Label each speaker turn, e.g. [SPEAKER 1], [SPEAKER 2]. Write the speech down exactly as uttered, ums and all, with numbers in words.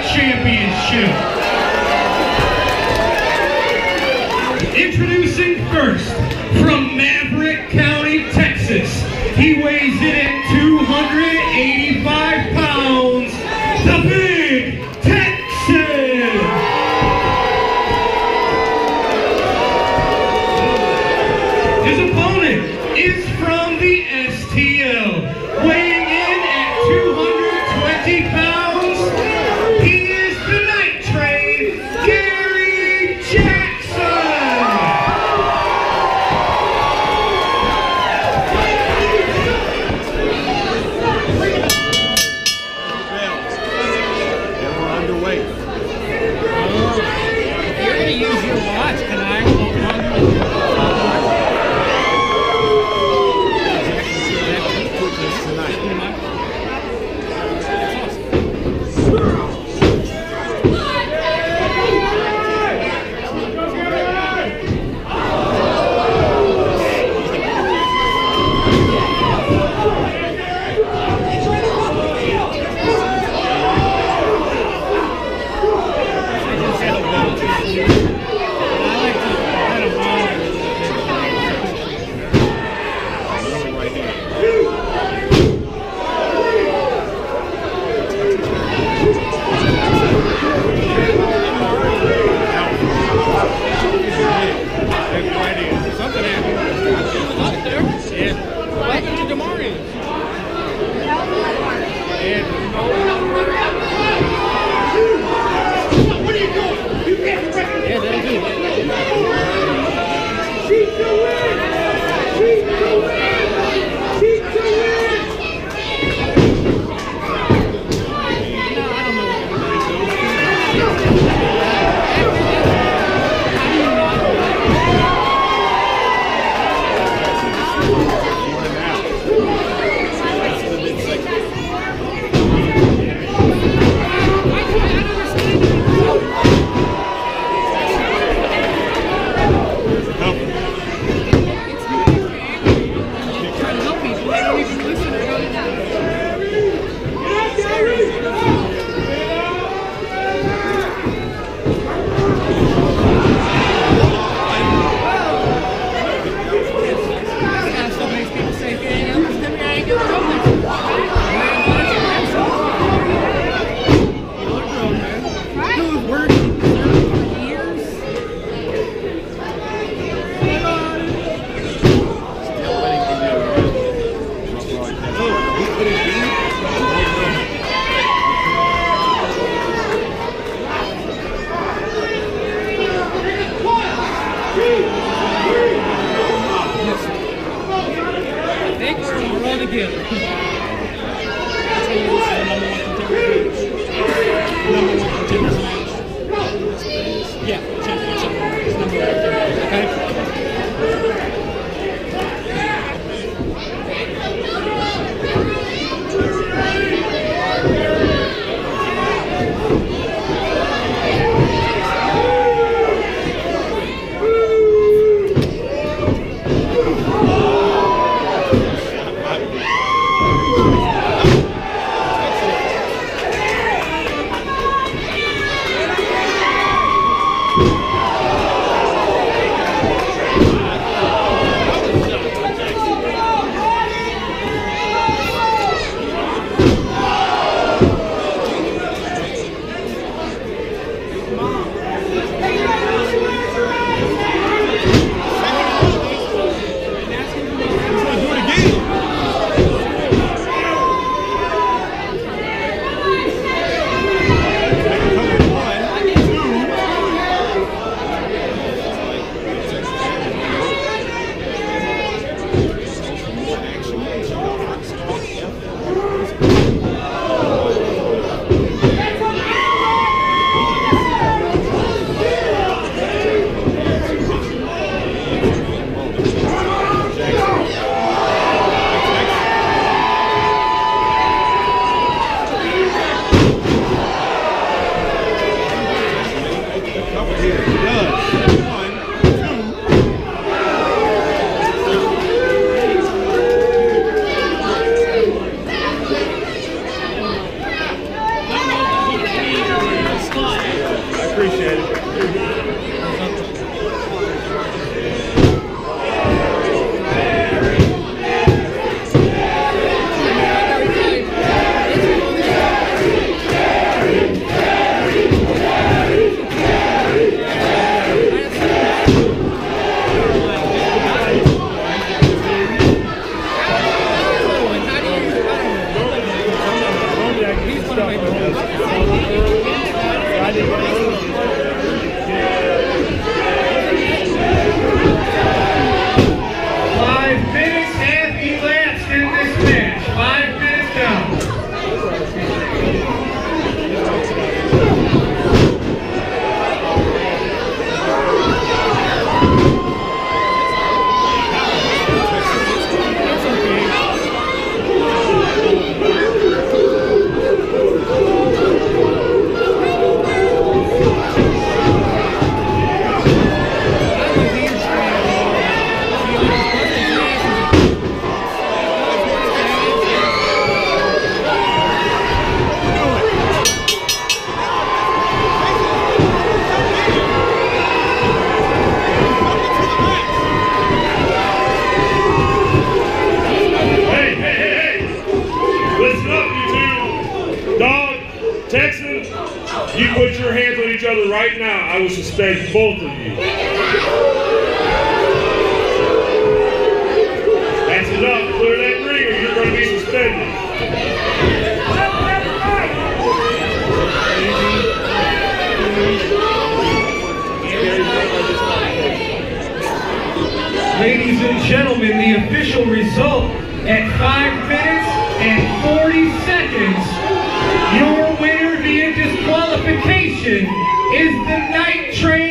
[SPEAKER 1] Championship. Introducing first, from Maverick County, Texas, he weighs in at two hundred eighty-five pounds, the Big Texan. His opponent is from the S T L, weighing in at two hundred twenty pounds. He is the Night Train, Gary Jackson.
[SPEAKER 2] You put your hands on each other right now, I will suspend both of you. That's enough. Clear that ring or you're going to be suspended.
[SPEAKER 1] Ladies and gentlemen, the official result at five minutes and forty seconds, your winner via disqualification is the Night Train.